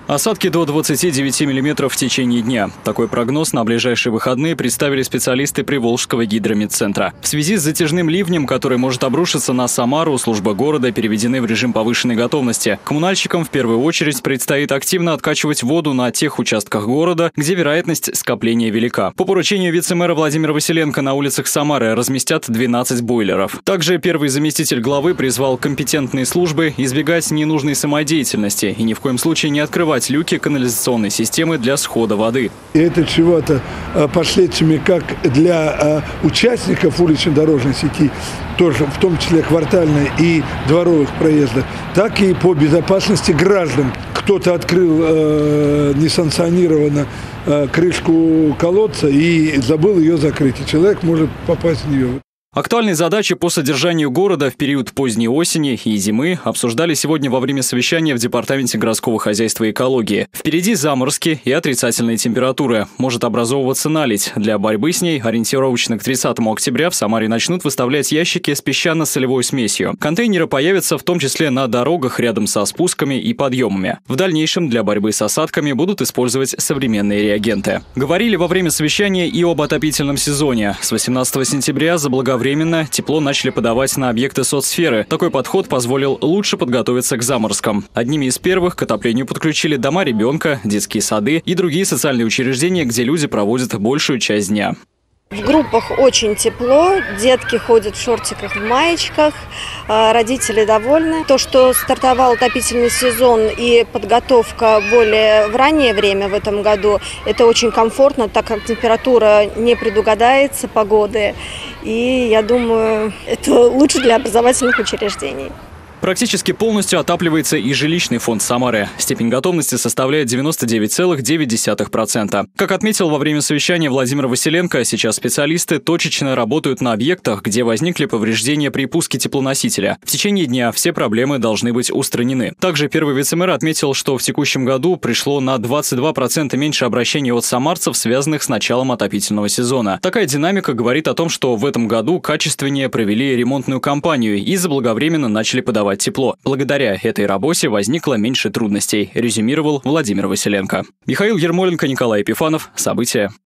Осадки до 29 мм в течение дня. Такой прогноз на ближайшие выходные представили специалисты Приволжского гидрометцентра. В связи с затяжным ливнем, который может обрушиться на Самару, службы города переведены в режим повышенной готовности. Коммунальщикам в первую очередь предстоит активно откачивать воду на тех участках города, где вероятность скопления велика. По поручению вице-мэра Владимира Василенко на улицах Самары разместят 12 бойлеров. Также первый заместитель главы призвал компетентные службы избегать ненужной самодеятельности и ни в коем случае не открывать люки канализационной системы для схода воды. И это чего-то последствиями как для участников улично-дорожной сети, тоже в том числе квартальной и дворовых проездов, так и по безопасности граждан. Кто-то открыл несанкционированно крышку колодца и забыл ее закрыть, и человек может попасть в нее. Актуальные задачи по содержанию города в период поздней осени и зимы обсуждали сегодня во время совещания в Департаменте городского хозяйства и экологии. Впереди заморозки и отрицательные температуры. Может образовываться наледь. Для борьбы с ней ориентировочно к 30 октября в Самаре начнут выставлять ящики с песчано-солевой смесью. Контейнеры появятся в том числе на дорогах рядом со спусками и подъемами. В дальнейшем для борьбы с осадками будут использовать современные реагенты. Говорили во время совещания и об отопительном сезоне. С 18 сентября заблаговременно тепло начали подавать на объекты соцсферы. Такой подход позволил лучше подготовиться к заморозкам. Одними из первых к отоплению подключили дома ребенка, детские сады и другие социальные учреждения, где люди проводят большую часть дня. В группах очень тепло, детки ходят в шортиках, в маечках, родители довольны. То, что стартовал отопительный сезон и подготовка более в раннее время в этом году, это очень комфортно, так как температура не предугадается погоды. И я думаю, это лучше для образовательных учреждений. Практически полностью отапливается и жилищный фонд Самары. Степень готовности составляет 99,9%. Как отметил во время совещания Владимир Василенко, сейчас специалисты точечно работают на объектах, где возникли повреждения при пуске теплоносителя. В течение дня все проблемы должны быть устранены. Также первый вице-мэр отметил, что в текущем году пришло на 22% меньше обращений от самарцев, связанных с началом отопительного сезона. Такая динамика говорит о том, что в этом году качественнее провели ремонтную кампанию и заблаговременно начали подавать тепло. Благодаря этой работе возникло меньше трудностей, резюмировал Владимир Василенко. Михаил Ермоленко, Николай Епифанов. События.